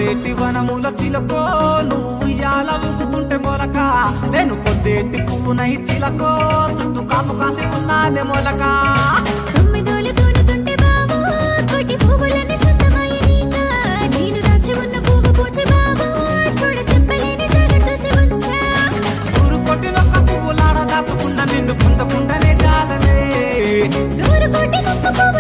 మల్లెటి వనముల చిలకో నువ్వు ఉయ్యాల ఊగుతుంటే మొలక నేను పొద్దేటి పువ్వునై చిలకో చుట్టూ కాపు కాసి ఉన్నానే మొలక తొమ్మిదోలు తోలుతుంటే బాబు కోటి పువ్వులని సొంతమై నీకా నేను దాచి ఉన్న పువ్వు పూచి బాబు చూడ చెప్పలేని జాగ చూసి ఉంచా ఊరు కొట్టినొక్క పువ్వులాడ దాచుకున్న నిన్ను పొందకుండానే జాలనే నూరు కోటి నొక్క పువ్వు